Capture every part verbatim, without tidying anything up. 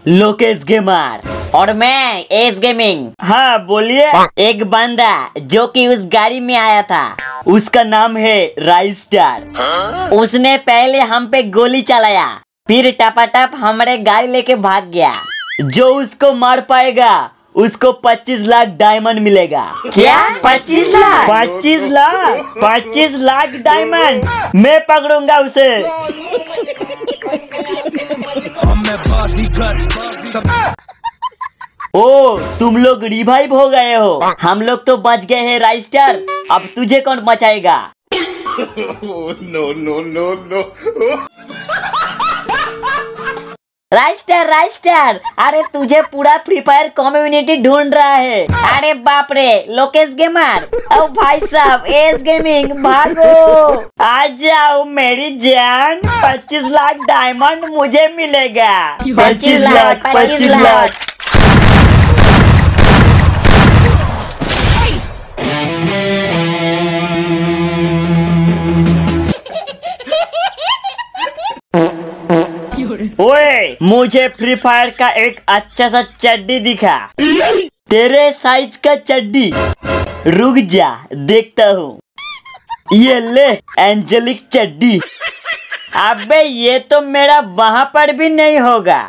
Lokesh gamer. और मैं S gaming. हाँ बोलिए। एक बंदा जो कि उस गाड़ी में आया था, उसका नाम है राइस्टार। उसने पहले हम पे गोली चलाया, फिर टपाटप हमारे गाड़ी लेके भाग गया। जो उसको मार पाएगा उसको पच्चीस लाख डायमंड मिलेगा। क्या? पच्चीस लाख? पच्चीस लाख पच्चीस लाख डायमंड मैं पकड़ूंगा उसे। ओ तुम लोग रिवाइव हो गए हो, हम लोग तो बच गए हैं राइस्टार। अब तुझे कौन बचाएगा? No no no no. Raistar Raistar, अरे तुझे पूरा फ्री फायर कम्युनिटी ढूंढ रहा है। अरे बाप रे, लोकेश गेमर, ओ भाई साहब एस गेमिंग, भागो। आ जाओ मेरी जान, पच्चीस लाख डायमंड मुझे मिलेगा। पच्चीस लाख पच्चीस लाख। ओए मुझे फ्री फायर का एक अच्छा सा चड्डी दिखा। तेरे साइज का चड्डी? रुक जा देखता हूँ। ये ले एंजेलिक चड्डी। अबे ये तो मेरा वहां पर भी नहीं होगा।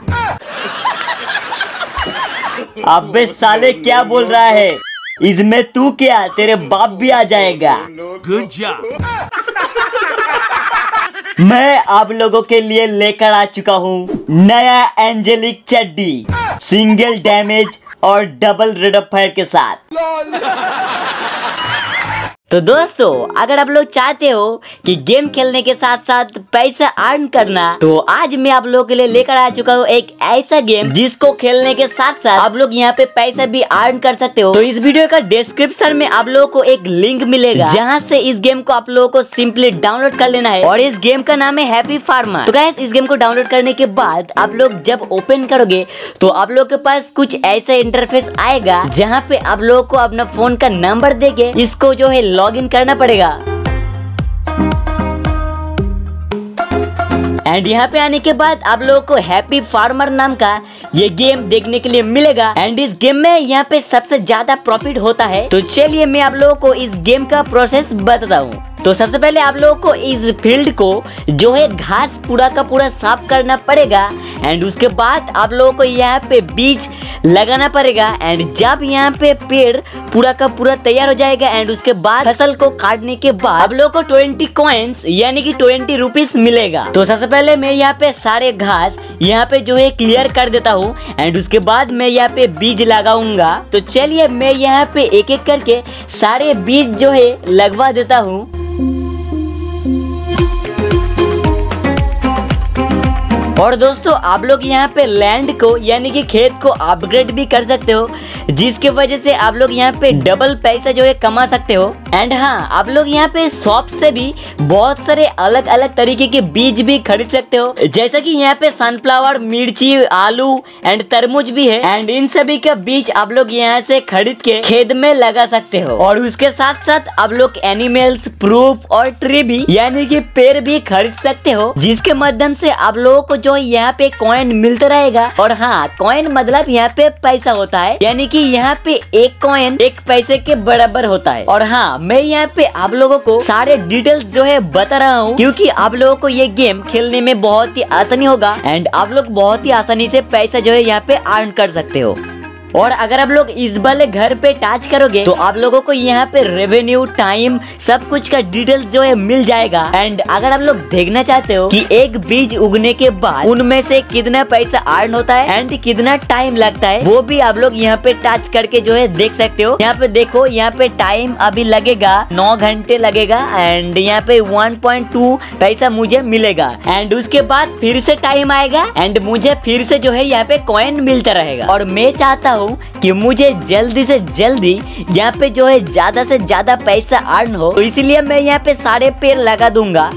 अबे साले क्या बोल रहा है? इसमें तू क्या, तेरे बाप भी आ जाएगा। Good job. मैं आप लोगों के लिए लेकर आ चुका हूँ नया एंजेलिक चड्डी, सिंगल डैमेज और डबल रेट ऑफ फायर के साथ। तो दोस्तों, अगर आप लोग चाहते हो कि गेम खेलने के साथ साथ पैसा अर्न करना, तो आज मैं आप लोगों के लिए लेकर आ चुका हूँ एक ऐसा गेम जिसको खेलने के साथ साथ आप लोग यहाँ पे पैसा भी अर्न कर सकते हो। तो इस वीडियो का डिस्क्रिप्शन में आप लोगों को एक लिंक मिलेगा, जहाँ से इस गेम को आप लोगों को सिंपली डाउनलोड कर लेना है। और इस गेम का नाम है हैप्पी फार्मर। तो गाइस, इस गेम को डाउनलोड करने के बाद आप लोग जब ओपन करोगे तो आप लोग के पास कुछ ऐसा इंटरफेस आएगा, जहाँ पे आप लोगों को अपना फोन का नंबर देके इसको जो है लॉगिन करना पड़ेगा। एंड यहाँ पे आने के बाद आप लोगों को हैप्पी फार्मर नाम का ये गेम देखने के लिए मिलेगा। एंड इस गेम में यहाँ पे सबसे ज्यादा प्रॉफिट होता है। तो चलिए मैं आप लोगों को इस गेम का प्रोसेस बताता हूँ। तो सबसे पहले आप लोगों को इस फील्ड को जो है घास पूरा का पूरा साफ करना पड़ेगा। एंड उसके बाद आप लोगों को यहाँ पे बीज लगाना पड़ेगा। एंड जब यहाँ पे पेड़ पूरा का पूरा तैयार हो जाएगा, एंड उसके बाद फसल को काटने के बाद आप लोगों को ट्वेंटी कॉइन्स यानी कि ट्वेंटी रुपीस मिलेगा। तो सबसे पहले मैं यहाँ पे सारे घास यहाँ पे जो है क्लियर कर देता हूँ। एंड उसके बाद मैं यहाँ पे बीज लगाऊंगा। तो चलिए मैं यहाँ पे एक एक करके सारे बीज जो है लगवा देता हूँ। और दोस्तों, आप लोग यहाँ पे लैंड को यानी कि खेत को अपग्रेड भी कर सकते हो, जिसके वजह से आप लोग यहाँ पे डबल पैसा जो है कमा सकते हो। एंड हाँ, आप लोग यहाँ पे शॉप से भी बहुत सारे अलग अलग तरीके के बीज भी खरीद सकते हो, जैसा कि यहाँ पे सनफ्लावर, मिर्ची, आलू एंड तरबूज भी है। एंड इन सभी का बीज आप लोग यहाँ से खरीद के खेत में लगा सकते हो। और उसके साथ साथ आप लोग एनिमल्स, प्रूफ और ट्री भी यानी कि पेड़ भी खरीद सकते हो, जिसके माध्यम से आप लोगों को जो यहाँ पे कॉइन मिलता रहेगा। और हाँ, कॉइन मतलब यहाँ पे पैसा होता है, यानी कि यहाँ पे एक कॉइन एक पैसे के बराबर होता है। और हाँ, मैं यहाँ पे आप लोगों को सारे डिटेल्स जो है बता रहा हूँ, क्योंकि आप लोगों को ये गेम खेलने में बहुत ही आसानी होगा। एंड आप लोग बहुत ही आसानी से पैसा जो है यहाँ पे अर्न कर सकते हो। और अगर आप लोग इस वाले घर पे टच करोगे तो आप लोगों को यहाँ पे रेवेन्यू, टाइम, सब कुछ का डिटेल्स जो है मिल जाएगा। एंड अगर आप लोग देखना चाहते हो कि एक बीज उगने के बाद उनमें से कितना पैसा अर्न होता है एंड कितना टाइम लगता है, वो भी आप लोग यहाँ पे टच करके जो है देख सकते हो। यहाँ पे देखो, यहाँ पे टाइम अभी लगेगा नौ घंटे लगेगा। एंड यहाँ पे वन पॉइंट टू पैसा मुझे मिलेगा। एंड उसके बाद फिर से टाइम आएगा एंड मुझे फिर से जो है यहाँ पे कॉइन मिलता रहेगा। और मैं चाहता हूँ कि मुझे जल्दी से जल्दी यहाँ पे जो है ज्यादा से ज्यादा पैसा अर्न हो, तो इसलिए मैं यहाँ पे सारे पेड़ लगा दूंगा।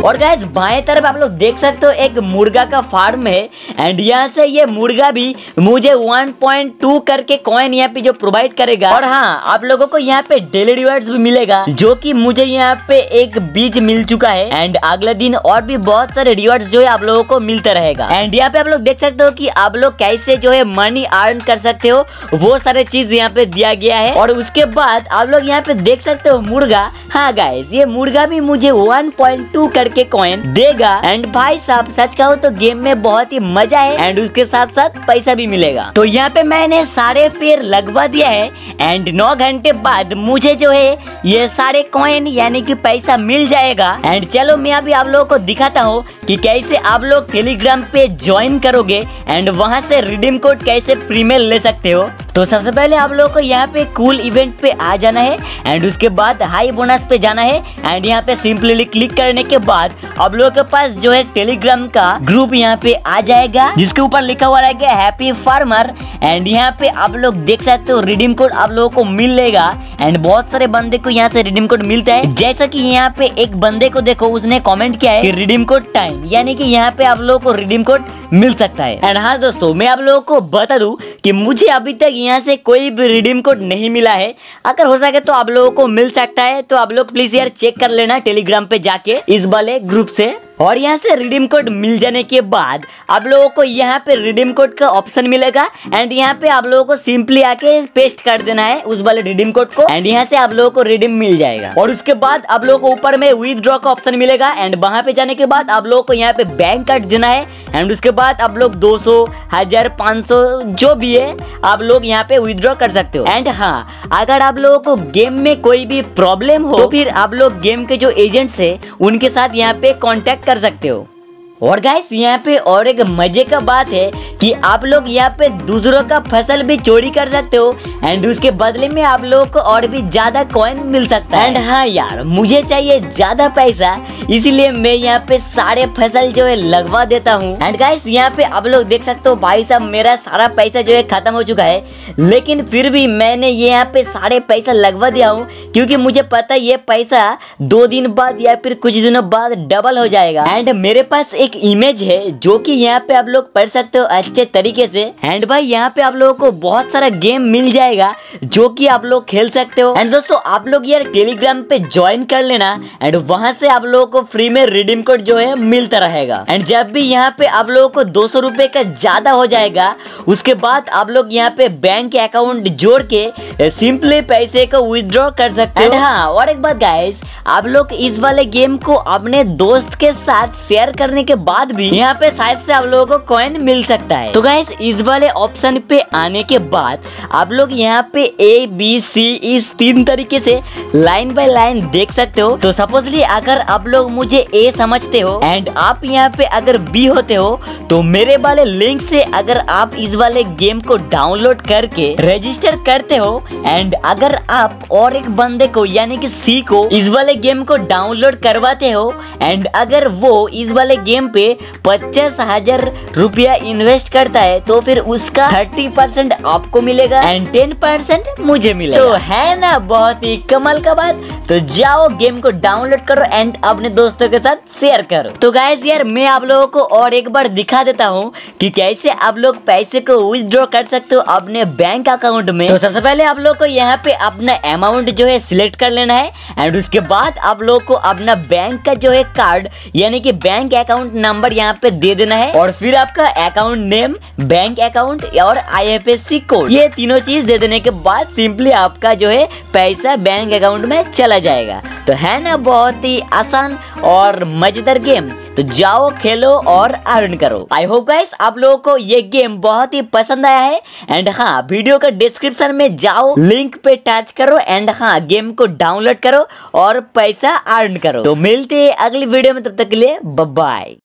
और गाइस बाएं तरफ आप लोग देख सकते हो एक मुर्गा का फार्म है एंड यहाँ से ये मुर्गा भी मुझे वन पॉइंट टू करके कॉइन यहाँ पे जो प्रोवाइड करेगा। और हाँ, आप लोगों को यहाँ पे डेली रिवार्ड्स भी मिलेगा, जो कि मुझे यहाँ पे एक बीज मिल चुका है एंड अगले दिन और भी बहुत सारे रिवार्ड्स जो है आप लोगों को मिलता रहेगा। एंड यहाँ पे आप लोग देख सकते हो कि आप लोग कैसे जो है मनी अर्न कर सकते हो, वो सारे चीज यहाँ पे दिया गया है। और उसके बाद आप लोग यहाँ पे देख सकते हो मुर्गा, हाँ गाइस ये मुर्गा भी मुझे वन पॉइंट टू करके कॉइन देगा। एंड भाई साहब सच कहूँ तो गेम में बहुत ही मजा है एंड उसके साथ साथ पैसा भी मिलेगा। तो यहाँ पे मैंने सारे पेड़ लगवा दिया है एंड नौ घंटे बाद मुझे जो है ये सारे कॉइन यानी कि पैसा मिल जाएगा। एंड चलो मैं अभी आप लोगों को दिखाता हूँ कि कैसे आप लोग टेलीग्राम पे ज्वाइन करोगे एंड वहां से रिडीम कोड कैसे फ्री में ले सकते हो। तो सबसे पहले आप लोगों को यहाँ पे कूल इवेंट पे आ जाना है एंड उसके बाद हाई बोनस पे जाना है एंड यहाँ पे सिंपली क्लिक करने के बाद आप लोगों के पास जो है टेलीग्राम का ग्रुप यहाँ पे आ जाएगा, जिसके ऊपर लिखा हुआ रहेगा हैप्पी फार्मर। एंड यहाँ पे आप लोग देख सकते हो रिडीम कोड आप लोगों को मिलेगा एंड बहुत सारे बंदे को यहाँ से रिडीम कोड मिलता है। जैसा कि यहाँ पे एक बंदे को देखो, उसने कमेंट किया है कि रिडीम कोड टाइम, यानी कि यहाँ पे आप लोगों को रिडीम कोड मिल सकता है। एंड हाँ दोस्तों, मैं आप लोगों को बता दूं कि मुझे अभी तक यहाँ से कोई भी रिडीम कोड नहीं मिला है। अगर हो सके तो आप लोगों को मिल सकता है, तो आप लोग प्लीज यार चेक कर लेना टेलीग्राम पे जाके इस वाले ग्रुप से। और यहाँ से रिडीम कोड मिल जाने के बाद आप लोगों को यहाँ पे रिडीम कोड का ऑप्शन मिलेगा एंड यहाँ पे आप लोगों को सिंपली आके पेस्ट कर देना है उस वाले रिडीम कोड को एंड यहाँ से आप लोगों को रिडीम मिल जाएगा। और उसके बाद आप लोगों को ऊपर में विथड्रॉ का ऑप्शन मिलेगा एंड वहां पे जाने के बाद आप लोगों को यहाँ पे बैंक कार्ड देना है एंड उसके बाद आप लोग दो सौ हजार पाँच सौ जो भी है आप लोग यहाँ पे विथड्रॉ कर सकते हो। एंड हाँ, अगर आप लोगों को गेम में कोई भी प्रॉब्लम हो तो फिर आप लोग गेम के जो एजेंट्स है उनके साथ यहाँ पे कॉन्टेक्ट कर सकते हो। और गाइस यहाँ पे और एक मजे का बात है कि आप लोग यहाँ पे दूसरों का फसल भी चोरी कर सकते हो एंड उसके बदले में आप लोगों को और भी ज्यादा कॉइन मिल सकता है। एंड हाँ यार, मुझे चाहिए ज्यादा पैसा, इसलिए मैं यहाँ पे सारे फसल जो है लगवा देता हूँ। एंड गाइस यहाँ पे आप लोग देख सकते हो भाई साहब मेरा सारा पैसा जो है खत्म हो चुका है, लेकिन फिर भी मैंने ये यहाँ पे सारे पैसा लगवा दिया हूँ क्योंकि मुझे पता है ये पैसा दो दिन बाद या फिर कुछ दिनों बाद डबल हो जाएगा। एंड मेरे पास एक इमेज है जो कि यहाँ पे आप लोग पढ़ सकते हो अच्छे तरीके से। एंड भाई यहाँ पे आप लोगों को बहुत सारा गेम मिल जाएगा जो कि आप लोग खेल सकते हो। एंड दोस्तों आप लोग यार टेलीग्राम पे ज्वाइन कर लेना एंड वहां से आप लोगों को फ्री में रिडीम कोड जो है मिलता रहेगा। एंड जब भी यहाँ पे आप लोगों को दो सौ रुपए का ज्यादा हो जाएगा उसके बाद आप लोग यहाँ पे बैंक अकाउंट जोड़ के सिंपली पैसे को विथड्रॉ कर सकते हो। हाँ, और एक बात गाइस, आप लोग इस वाले गेम को अपने दोस्त के साथ शेयर करने के बाद भी यहाँ पे शायद से आप लोगों को कॉइन मिल सकता है। तो गाइस इस वाले ऑप्शन पे आने के बाद आप लोग यहाँ पे ए बी सी इस तीन तरीके से लाइन बाय लाइन देख सकते हो। तो सपोजली अगर आप लोग मुझे ए समझते हो एंड आप यहाँ पे अगर बी होते हो तो मेरे वाले लिंक से अगर आप इस वाले गेम को डाउनलोड करके रजिस्टर करते हो एंड अगर आप और एक बंदे को यानी कि सी को इस वाले गेम को डाउनलोड करवाते हो एंड अगर वो इस वाले गेम पे पचास हजार रुपया इन्वेस्ट करता है तो फिर उसका थर्टी परसेंट आपको मिलेगा एंड टेन परसेंट मुझे मिलेगा। तो है ना बहुत ही कमाल का बात। तो जाओ गेम को डाउनलोड करो एंड अपने दोस्तों के साथ शेयर करो। तो गाइस यार मैं आप लोगों को और एक बार दिखा देता हूँ कि कैसे आप लोग पैसे को विथड्रॉ कर सकते हो अपने बैंक अकाउंट में। तो सबसे पहले आप लोग को यहाँ पे अपना अमाउंट जो है सिलेक्ट कर लेना है एंड उसके बाद आप लोग को अपना बैंक का जो है कार्ड यानी कि बैंक अकाउंट नंबर यहाँ पे दे देना है और फिर आपका अकाउंट नेम, बैंक अकाउंट और I F S C code, ये तीनों चीज दे देने के बाद सिंपली आपका जो है पैसा बैंक अकाउंट में चला जाएगा। तो है ना बहुत ही आसान और मजेदार गेम। तो जाओ खेलो और अर्न करो। आई होप गाइस आप लोगों को ये गेम बहुत ही पसंद आया है एंड हाँ, वीडियो का डिस्क्रिप्शन में जाओ, लिंक पे टच करो एंड हाँ गेम को डाउनलोड करो और पैसा अर्न करो। तो मिलते हैं अगली वीडियो में, तब तक के लिए बाय बाय।